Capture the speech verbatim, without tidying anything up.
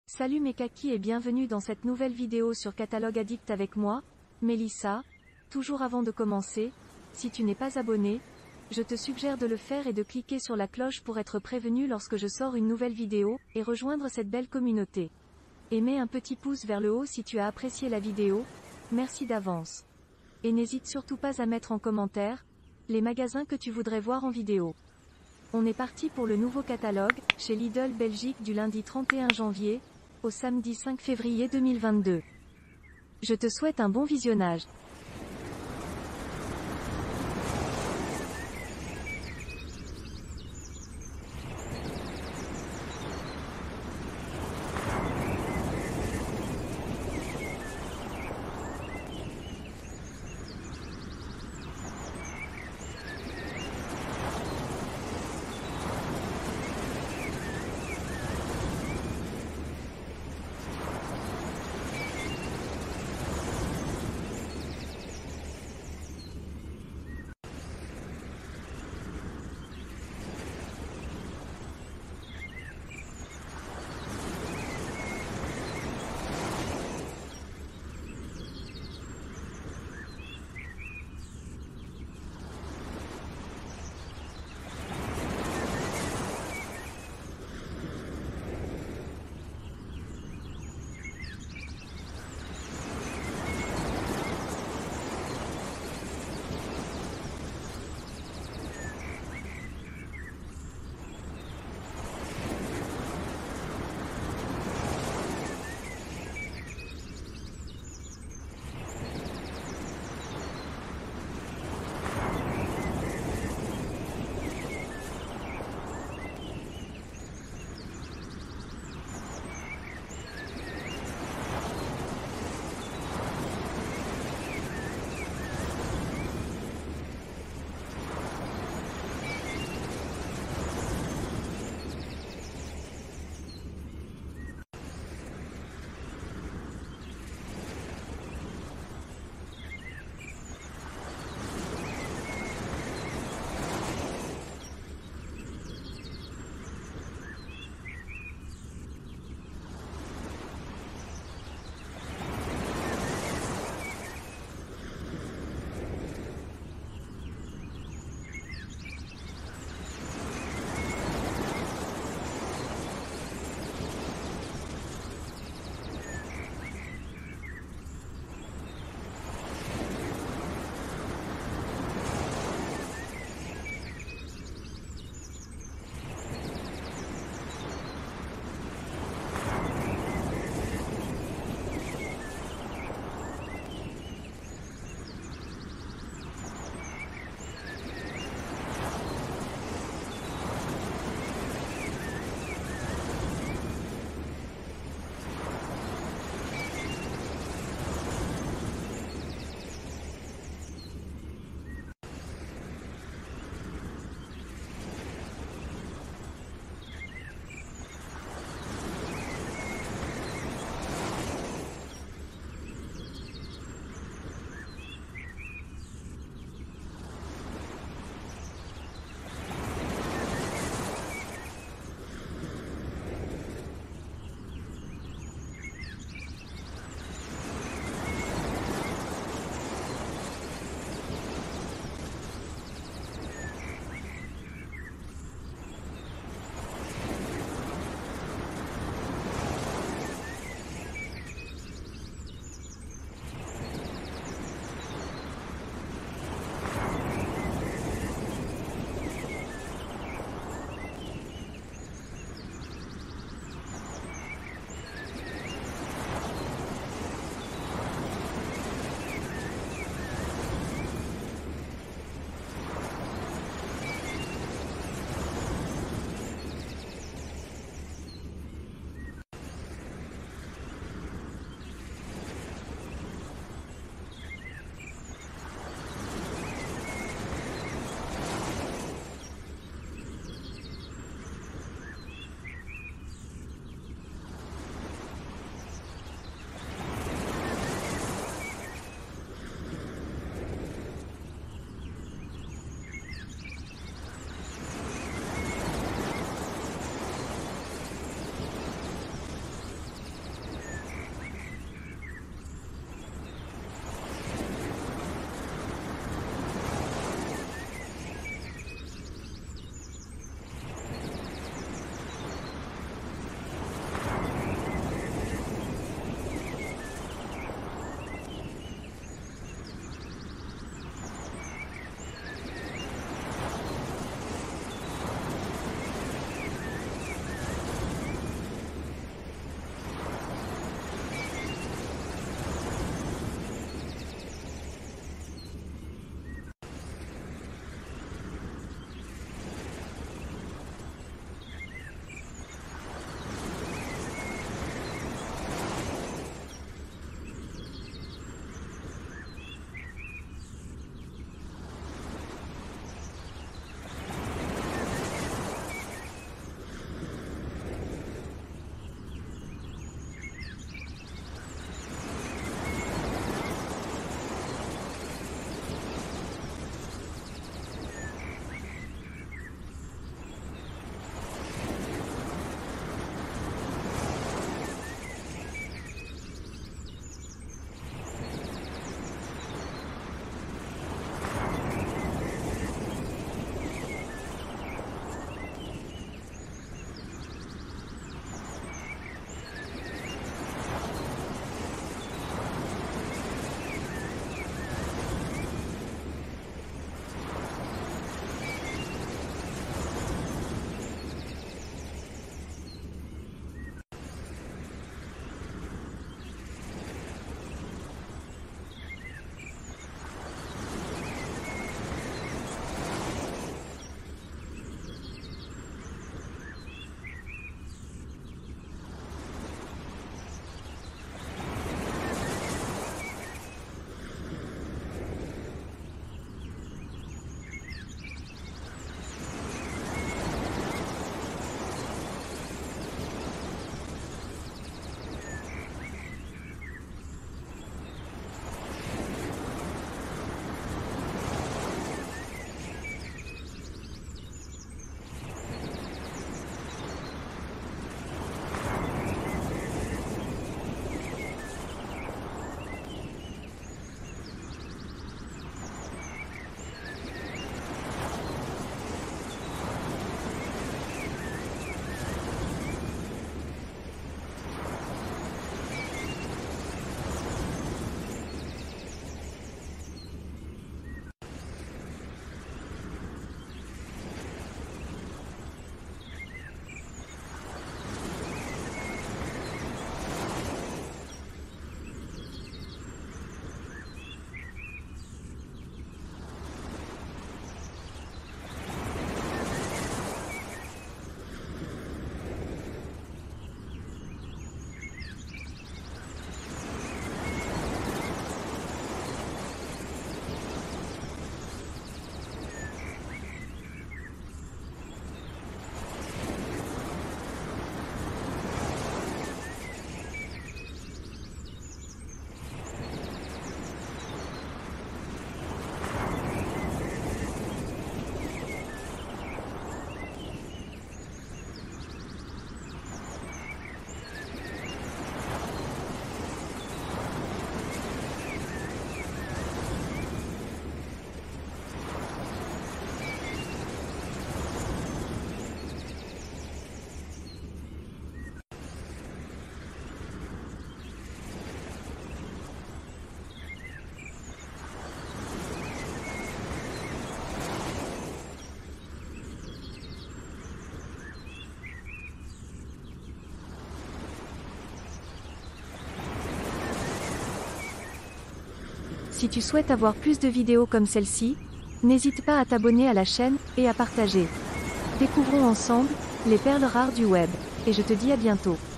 Salut mes kakis et bienvenue dans cette nouvelle vidéo sur Catalogue Addict avec moi, Mélissa. Toujours avant de commencer, si tu n'es pas abonné, je te suggère de le faire et de cliquer sur la cloche pour être prévenu lorsque je sors une nouvelle vidéo, et rejoindre cette belle communauté. Et mets un petit pouce vers le haut si tu as apprécié la vidéo, merci d'avance. Et n'hésite surtout pas à mettre en commentaire, les magasins que tu voudrais voir en vidéo. On est parti pour le nouveau catalogue, chez Lidl Belgique du lundi trente et un janvier, au samedi cinq février deux mille vingt-deux. Je te souhaite un bon visionnage. Si tu souhaites avoir plus de vidéos comme celle-ci, n'hésite pas à t'abonner à la chaîne, et à partager. Découvrons ensemble, les perles rares du web. Et je te dis à bientôt.